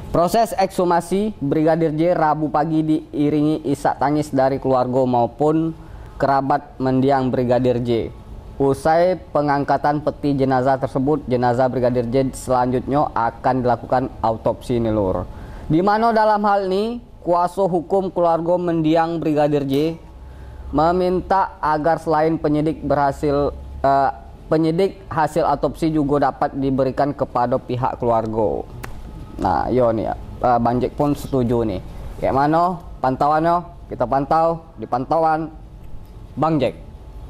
Proses ekshumasi Brigadir J Rabu pagi diiringi isak tangis dari keluarga maupun kerabat mendiang Brigadir J. Usai pengangkatan peti jenazah tersebut, jenazah Brigadir J selanjutnya akan dilakukan autopsi nih lur. Di mana dalam hal ini kuasa hukum keluarga mendiang Brigadir J meminta agar selain penyidik hasil autopsi juga dapat diberikan kepada pihak keluarga. Nah, yo nih Bang Jack pun setuju nih. Kayak mana pantauannya? Kita pantau di pantauan Bang Jack.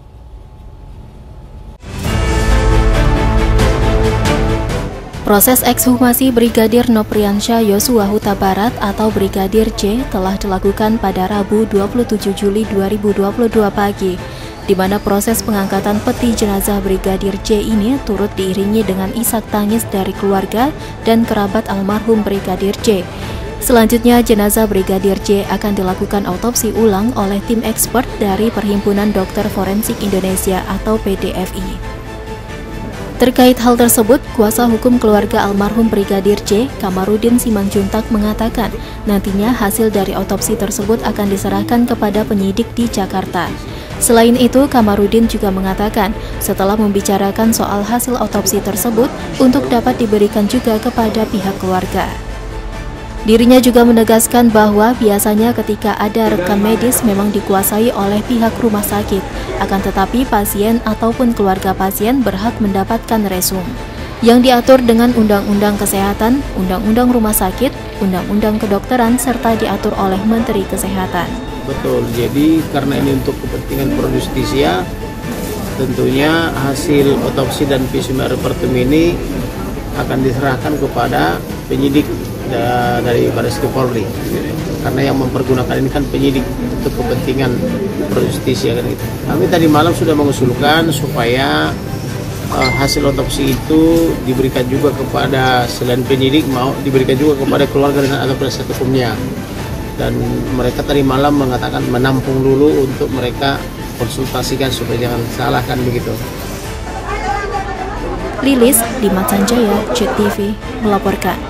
Proses ekshumasi Brigadir Nopriansyah Yosua Huta Barat atau Brigadir J telah dilakukan pada Rabu 27 Juli 2022 pagi, di mana proses pengangkatan peti jenazah Brigadir J ini turut diiringi dengan isak tangis dari keluarga dan kerabat almarhum Brigadir J. Selanjutnya, jenazah Brigadir J akan dilakukan autopsi ulang oleh tim expert dari Perhimpunan Dokter Forensik Indonesia atau PDFI. Terkait hal tersebut, kuasa hukum keluarga almarhum Brigadir J, Kamarudin Simanjuntak mengatakan nantinya hasil dari autopsi tersebut akan diserahkan kepada penyidik di Jakarta. Selain itu, Kamarudin juga mengatakan setelah membicarakan soal hasil autopsi tersebut untuk dapat diberikan juga kepada pihak keluarga. Dirinya juga menegaskan bahwa biasanya ketika ada rekam medis memang dikuasai oleh pihak rumah sakit, akan tetapi pasien ataupun keluarga pasien berhak mendapatkan resum yang diatur dengan Undang-Undang Kesehatan, Undang-Undang Rumah Sakit, Undang-Undang Kedokteran, serta diatur oleh Menteri Kesehatan. Betul, jadi karena ini untuk kepentingan pro justisia, tentunya hasil otopsi dan visum et repertum ini akan diserahkan kepada penyidik dari Bareskrim Polri, karena yang mempergunakan ini kan penyidik untuk kepentingan pro justisia kan gitu. Kami tadi malam sudah mengusulkan supaya hasil otopsi itu diberikan juga kepada selain penyidik, mau diberikan juga kepada keluarga dan atau penasihat hukumnya. Dan mereka tadi malam mengatakan menampung dulu untuk mereka konsultasikan supaya jangan salah kan begitu. Lilis Dimat Sanjaya, JET TV melaporkan.